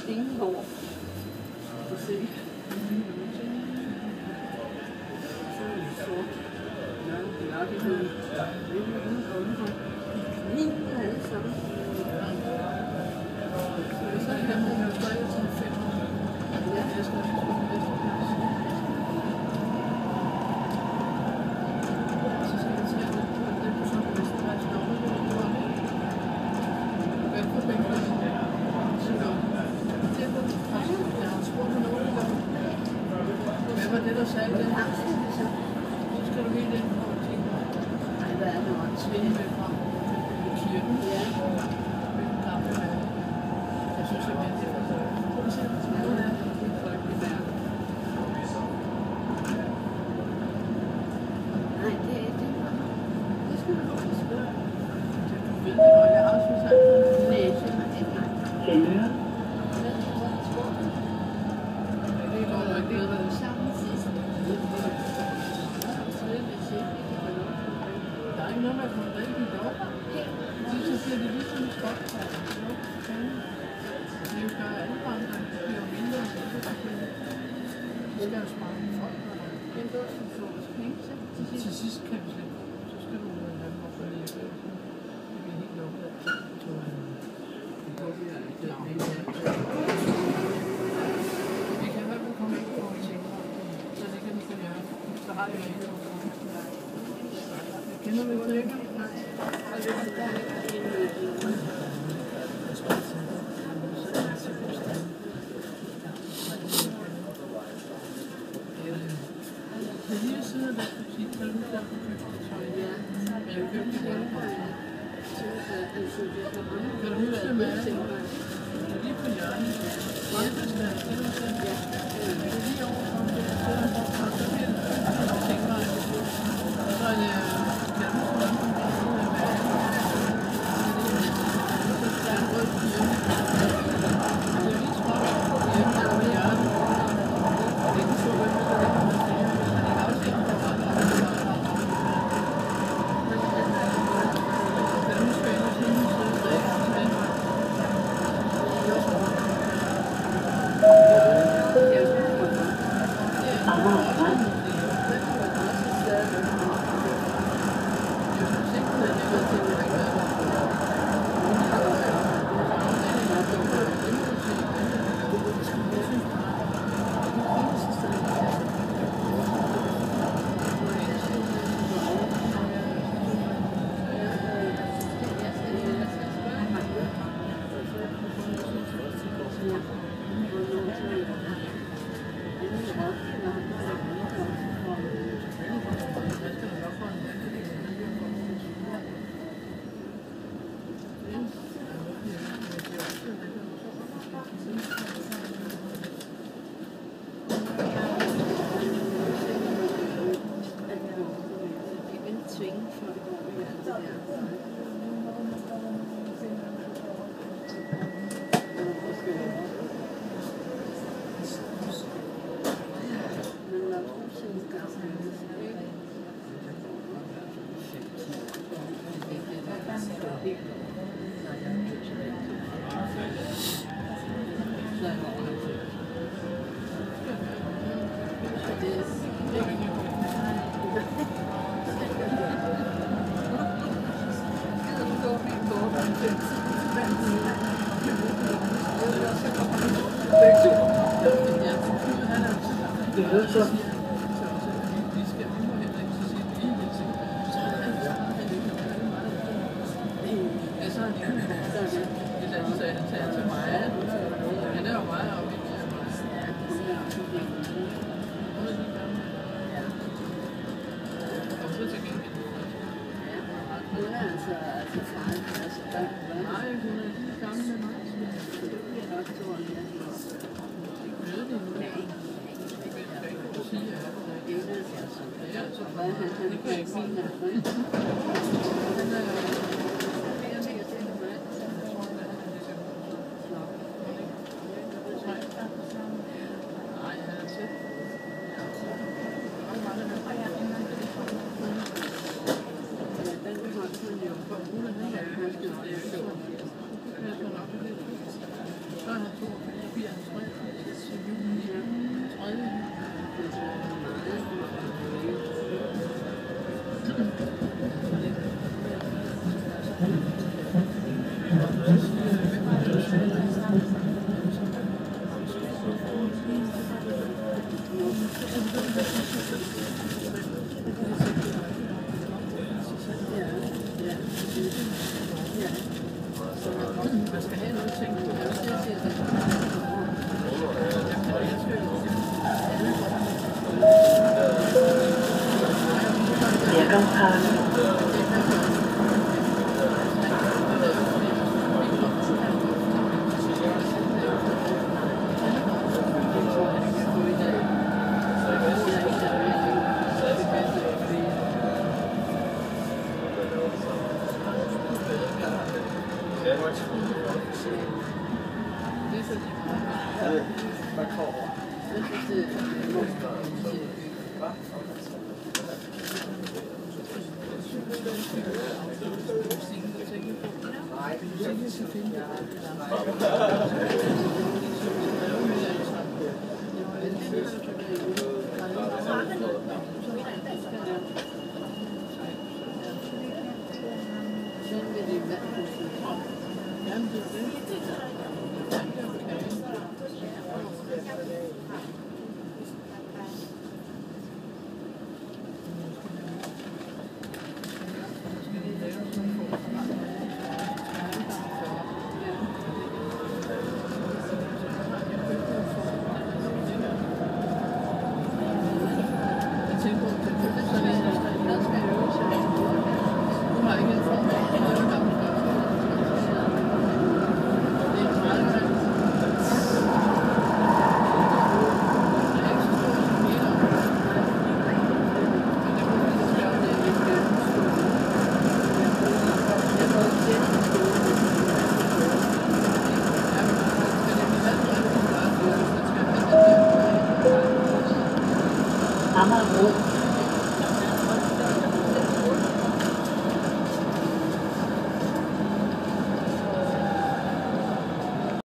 ingen hår. Du se. Så er det sort. Ja, det er nok sådan. Det er uden underhånd. Kniver alle sammen. Så er det her, der er til 5 år. Ja, jeg skal hvad var det, der sagde det? Nu skal du helt ind på ting. Nej, hvad er det også? Svinde med fra kirken. Ja. Med den gamle mand. Jeg synes simpelthen, det er for produceret. Ja, det er en frygtelig mærke. Nej, det er det. Det skal du også spørge. Du ved det godt, jeg har også sagt det. Nej, det er ikke nej. Kæmpe. Noget med at rigtig dog. Så bliver det ligesom et stop. Det er jo gør alle andre, det bliver jo mindre og mindre. Det skal jo spare folk. Men du får også penge til sidst kan vi slet. Så skal du have dem op og lige gøre. Det bliver helt lukket af. Vi kan i hvert fald komme ind på en ting. Så det kan vi få gøre. Så har vi jo kender vi det ikke? Nej. Det er lige siden af den butik, der er nu der på købet. Ja. Men jeg købte det her. Kan du huske med? Lige på hjørnet. Grønlandsland, det er sådan. Ja. Det er lige overfor det. Og så bliver det købt og tænker mig. Så er det Så er han 82 Man skal have nogle ting, det er også det, jeg siger. Amagerbro